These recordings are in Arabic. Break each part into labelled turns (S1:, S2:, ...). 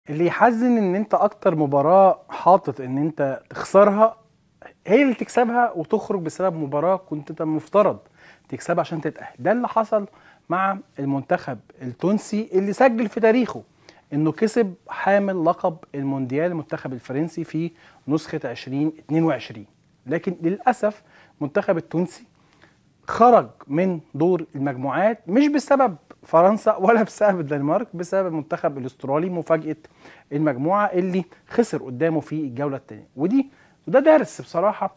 S1: اللي يحزن ان انت اكتر مباراة حاطط ان انت تخسرها هي اللي تكسبها وتخرج بسبب مباراة كنت انت المفترض تكسبها عشان تتأهل. ده اللي حصل مع المنتخب التونسي اللي سجل في تاريخه انه كسب حامل لقب المونديال المنتخب الفرنسي في نسخة 2022. لكن للأسف المنتخب التونسي خرج من دور المجموعات مش بسبب فرنسا ولا بسبب الدنمارك، بسبب المنتخب الاسترالي مفاجأة المجموعة اللي خسر قدامه في الجولة الثانية. وده درس بصراحة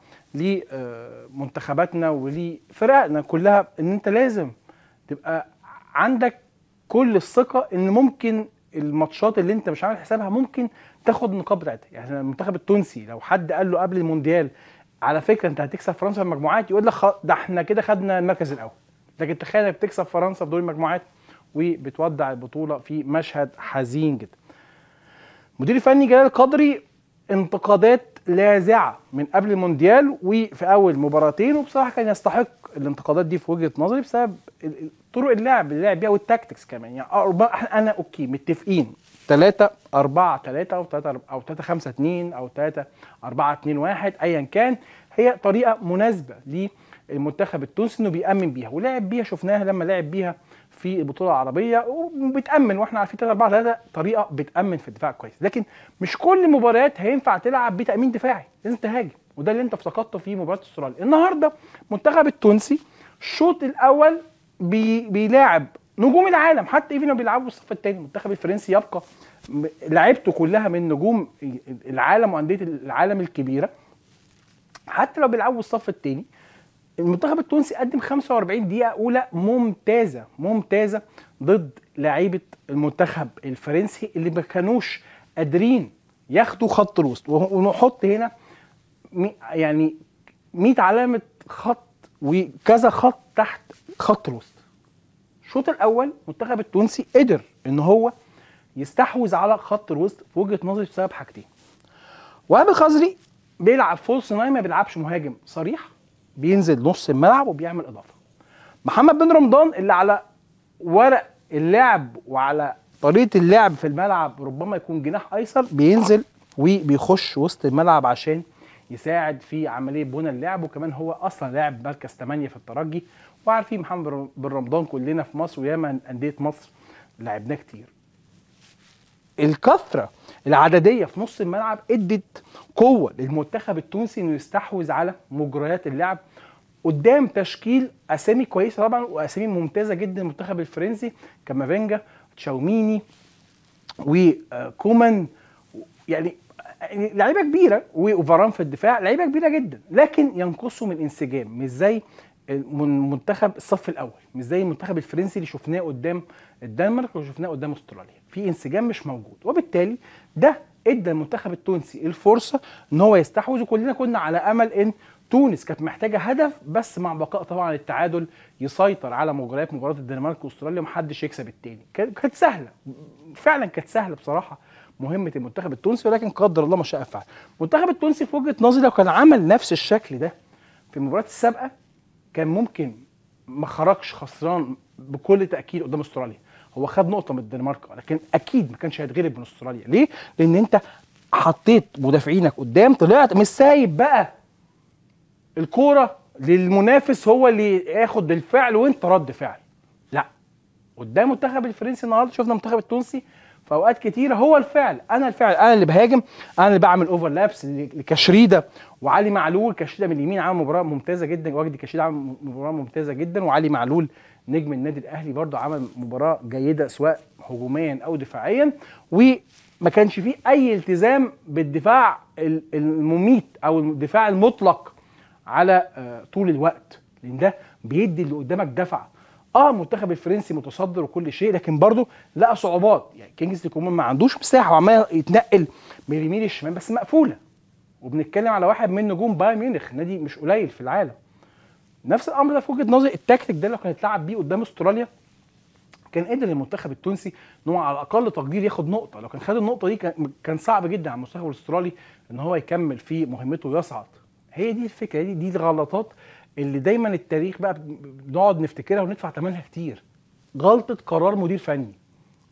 S1: لمنتخباتنا ولفرقنا كلها، ان انت لازم تبقى عندك كل الثقة ان ممكن الماتشات اللي انت مش عامل حسابها ممكن تاخد النقاط بتاعتها. يعني المنتخب التونسي لو حد قال له قبل المونديال على فكره انت هتكسب فرنسا في المجموعات، يقول لك ده احنا كده خدنا المركز الاول. لكن تخيل انك بتكسب فرنسا في دور المجموعات وبتودع البطوله في مشهد حزين جدا. المدير الفني جلال القدري انتقادات لاذعه من قبل المونديال وفي اول مباراتين، وبصراحه كان يستحق الانتقادات دي في وجهه نظري بسبب طرق اللعب اللي لعب بيها والتاكتكس كمان. يعني انا اوكي متفقين 3-4-3 او 3-5-2 او 3-4-2-1 ايا كان، هي طريقه مناسبه للمنتخب التونسي انه بيأمن بيها ولعب بيها. شفناها لما لعب بيها في البطوله العربيه وبتأمن، واحنا عارفين 3-4-3 طريقه بتأمن في الدفاع كويس. لكن مش كل المباريات هينفع تلعب بتأمين دفاعي، لازم تهاجم، وده اللي انت افتقدته في مباراه استراليا. النهارده المنتخب التونسي الشوط الاول بيلاعب نجوم العالم، حتى ايفن بيلعبوا الصف الثاني. المنتخب الفرنسي يبقى لعبته كلها من نجوم العالم وانديه العالم الكبيره، حتى لو بيلعبوا الصف الثاني. المنتخب التونسي قدم 45 دقيقه اولى ممتازه ممتازه ضد لاعيبه المنتخب الفرنسي اللي ما كانوش قادرين ياخدوا خط الوسط. ونحط هنا يعني 100 علامه خط وكذا خط تحت خط الوسط. الشوط الاول المنتخب التونسي قدر ان هو يستحوذ على خط الوسط في وجهه نظري بسبب حاجتين. وهاب الخزري بيلعب فولس ناين، ما بيلعبش مهاجم صريح، بينزل نص الملعب وبيعمل اضافه. محمد بن رمضان اللي على ورق اللعب وعلى طريقه اللعب في الملعب ربما يكون جناح ايسر، بينزل وبيخش وسط الملعب عشان يساعد في عمليه بنى اللعب. وكمان هو اصلا لاعب مركز 8 في الترجي، وعارفين محمد بن رمضان كلنا في مصر وياما انديه مصر لعبناه كتير. الكثره العدديه في نص الملعب ادت قوه للمنتخب التونسي انه يستحوذ على مجريات اللعب قدام تشكيل اسامي كويسه طبعا واسامي ممتازه جدا. المنتخب الفرنسي كامافينجا، تشاوميني، وكومان، يعني لعيبه كبيره، وفاران في الدفاع، لعيبه كبيره جدا، لكن ينقصوا من انسجام. مش زي منتخب الصف الاول، مش زي المنتخب الفرنسي اللي شفناه قدام الدنمارك وشفناه قدام استراليا، في انسجام مش موجود. وبالتالي ده ادى المنتخب التونسي الفرصه ان هو يستحوذ. وكلنا كنا على امل ان تونس كانت محتاجه هدف بس، مع بقاء طبعا التعادل يسيطر على مباراه الدنمارك واستراليا ومحدش يكسب التاني. كانت سهله فعلا، كانت سهله بصراحه مهمه المنتخب التونسي، ولكن قدر الله ما شاء فعل. المنتخب التونسي في وجهه نظري لو كان عمل نفس الشكل ده في المباريات السابقه كان ممكن ما خرجش خسران بكل تاكيد قدام استراليا. هو خد نقطه من الدنمارك لكن اكيد ما كانش هيتغلب من استراليا. ليه؟ لان انت حطيت مدافعينك قدام، طلعت مش سايب بقى الكوره للمنافس هو اللي ياخد الفعل وانت رد فعل. لا، قدام المنتخب الفرنسي النهارده شفنا المنتخب التونسي في اوقات كتيره هو الفعل، انا اللي بهاجم، انا اللي بعمل اوفرلابس لكشريده وعلي معلول. كشريده من اليمين عمل مباراه ممتازه جدا، وجدي كشريده عمل مباراه ممتازه جدا، وعلي معلول نجم النادي الاهلي برضه عمل مباراه جيده سواء هجوميا او دفاعيا. وما كانش فيه اي التزام بالدفاع المميت او الدفاع المطلق على طول الوقت، لان ده بيدي اللي قدامك دفعه. المنتخب الفرنسي متصدر وكل شيء، لكن برضه لقى صعوبات. يعني كينجزلي كومان ما عندوش مساحه وعمال يتنقل من اليمين للشمال بس مقفوله، وبنتكلم على واحد من نجوم بايرن ميونخ، نادي مش قليل في العالم. نفس الامر ده في وجهه نظري التكتيك ده لو كان اتلعب بيه قدام استراليا كان قدر المنتخب التونسي ان هو على اقل تقدير ياخد نقطه. لو كان خد النقطه دي كان صعب جدا على المنتخب الاسترالي ان هو يكمل في مهمته ويصعد. هي دي الفكره، دي الغلطات اللي دايما التاريخ بقى بنقعد نفتكرها وندفع ثمنها كتير. غلطه قرار مدير فني،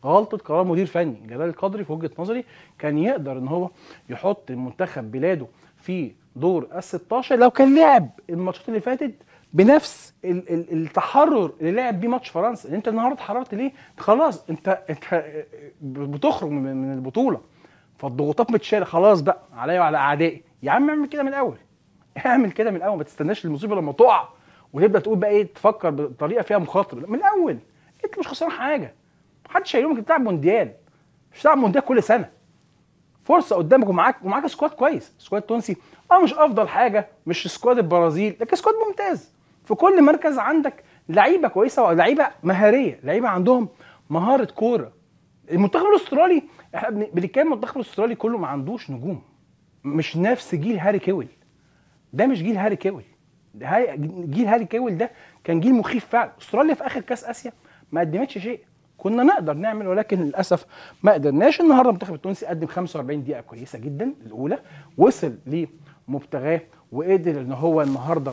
S1: غلطه قرار مدير فني. جلال القدري في وجهه نظري كان يقدر ان هو يحط منتخب بلاده في دور ال 16 لو كان لعب الماتشات اللي فاتت بنفس التحرر اللي لعب بيه ماتش فرنسا. انت النهارده اتحررت ليه؟ خلاص انت بتخرج من البطوله، فالضغوطات متشاله خلاص بقى عليا وعلى اعدائي. يا عم اعمل كده من الاول، اعمل كده من الاول، ما تستناش المصيبه لما تقع وتبدا تقول بقى ايه، تفكر بطريقه فيها مخاطره. من الاول انت مش خسران حاجه، محدش هيلومك. انت بتلعب مونديال، مش بتلعب مونديال كل سنه. فرصه قدامك ومعاك سكواد كويس. سكواد تونسي مش افضل حاجه، مش سكواد البرازيل، لكن سكواد ممتاز. في كل مركز عندك لعيبه كويسه ولعيبه مهاريه، لعيبه عندهم مهاره كوره. المنتخب الاسترالي احنا بنتكلم، المنتخب الاسترالي كله ما عندوش نجوم، مش نفس جيل هاري كيويل. ده مش جيل هاري كيويل، جيل هاري كيويل ده كان جيل مخيف فعلا. استراليا في اخر كاس اسيا ما قدمتش شيء، كنا نقدر نعمل ولكن للاسف ما قدرناش. النهارده المنتخب التونسي قدم 45 دقيقه كويسه جدا الاولى، وصل لمبتغاه وقدر ان هو النهارده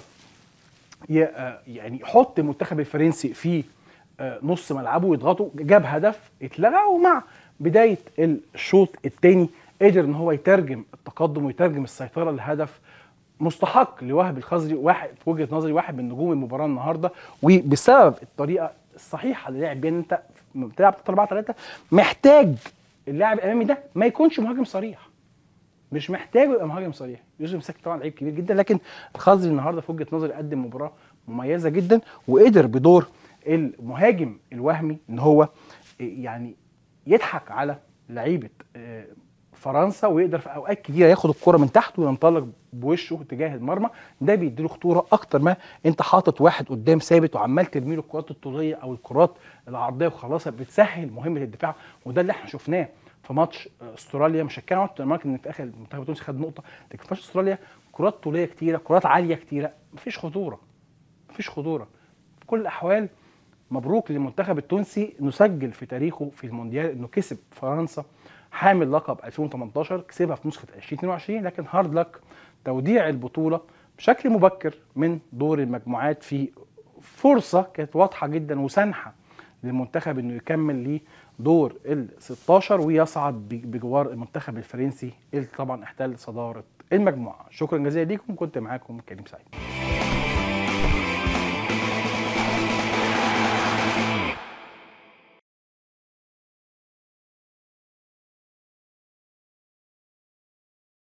S1: يعني يحط المنتخب الفرنسي في نص ملعبه ويضغطه، جاب هدف اتلغى. ومع بدايه الشوط الثاني قدر ان هو يترجم التقدم ويترجم السيطره لهدف مستحق لوهب الخزري، واحد في وجهه نظري واحد من نجوم المباراه النهارده. وبسبب الطريقه الصحيحه اللي لعب بيها، ان انت بتلعب 4-3 محتاج اللاعب الامامي ده ما يكونش مهاجم صريح، مش محتاج يبقى مهاجم صريح. يوسف مساك طبعا لعيب كبير جدا، لكن الخزري النهارده في وجهه نظري قدم مباراه مميزه جدا، وقدر بدور المهاجم الوهمي ان هو يعني يضحك على لعيبه فرنسا، ويقدر في اوقات كتيره ياخد الكره من تحت وينطلق بوشه تجاه المرمى. ده بيديله خطوره اكتر ما انت حاطط واحد قدام ثابت وعمال ترمي له الكرات الطوليه او الكرات العرضيه وخلاص، بتسهل مهمه الدفاع. وده اللي احنا شفناه في ماتش استراليا. مش هتكلم عن الدنمارك ان في اخر المنتخب التونسي خد نقطه، لكن في ماتش استراليا كرات طوليه كتيره، كرات عاليه كتيره، مفيش خطوره. في كل الاحوال مبروك للمنتخب التونسي، نسجل في تاريخه في المونديال انه كسب فرنسا حامل لقب 2018، كسبها في نسخه 2022. لكن هارد لك توديع البطوله بشكل مبكر من دور المجموعات في فرصه كانت واضحه جدا وسانحه للمنتخب انه يكمل لدور ال 16 ويصعد بجوار المنتخب الفرنسي اللي طبعا احتل صداره المجموعه. شكرا جزيلا ليكم، كنت معاكم كريم سعيد.